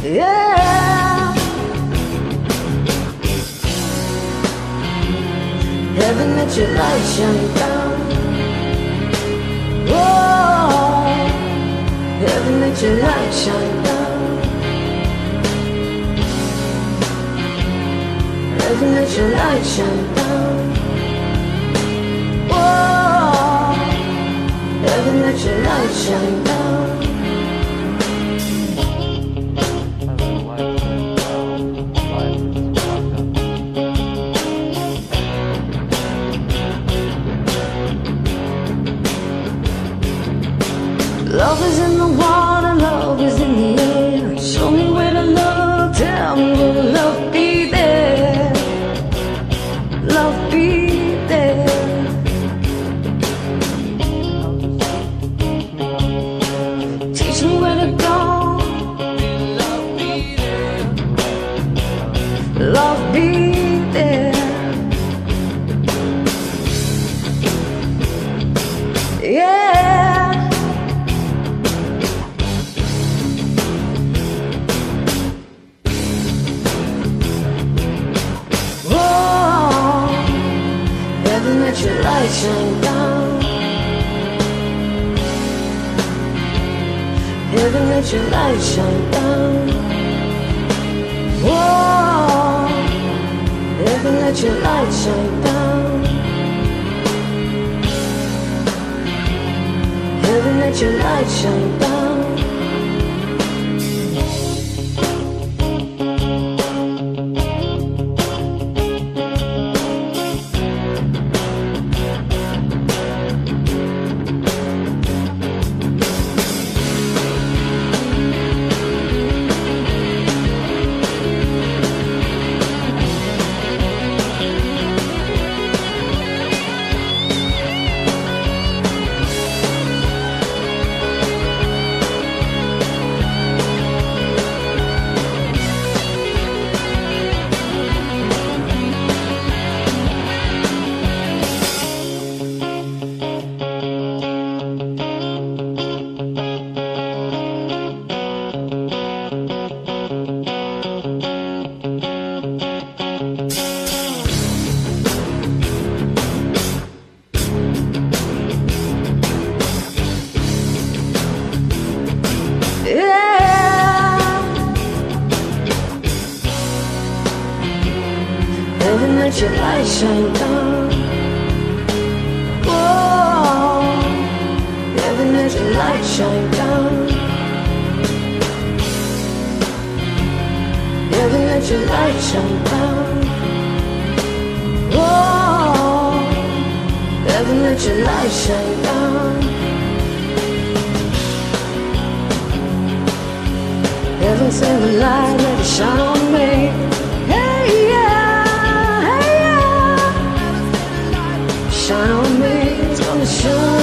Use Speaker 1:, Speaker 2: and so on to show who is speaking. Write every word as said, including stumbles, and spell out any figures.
Speaker 1: Yeah. Heaven, let your light shine down. Whoa. Heaven, let your light shine down. Heaven, let your light shine down. Whoa. Heaven, let your light shine down. Love is in the water, love is in the air. Show me where to look, tell me will love be there. Love be there. Teach me where to go. Love be there. Love be there. Yeah. Heaven, let your light shine down. Heaven, let your light shine down. Whoa. Heaven, let your light shine down. Heaven, let your light shine down. Heaven, let your light shine down. Whoa. Heaven, let your light shine down. Heaven, let your light shine down. Whoa. Heaven, let your light shine down. Heaven, send the light, let it shine on me. Hey, yeah, hey, yeah. Shine on me, it's gonna shine.